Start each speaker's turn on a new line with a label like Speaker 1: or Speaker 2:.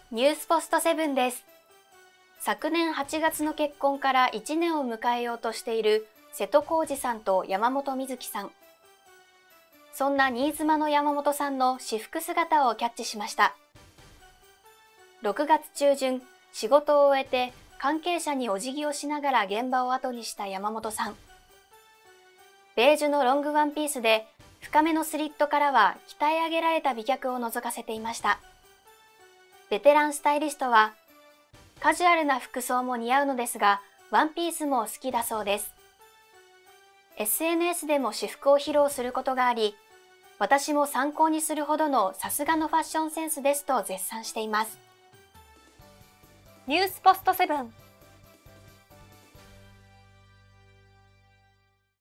Speaker 1: ニュースポストセブンです。昨年8月の結婚から1年を迎えようとしている瀬戸康史さんと山本美月さん。そんな新妻の山本さんの私服姿をキャッチしました。6月中旬、仕事を終えて関係者にお辞儀をしながら現場を後にした山本さん。ベージュのロングワンピースで深めのスリットからは鍛え上げられた美脚を覗かせていました。ベテランスタイリストは、カジュアルな服装も似合うのですが、ワンピースも好きだそうです。SNS でも私服を披露することがあり、私も参考にするほどのさすがのファッションセンスですと絶賛しています。
Speaker 2: ニュースポストセブン。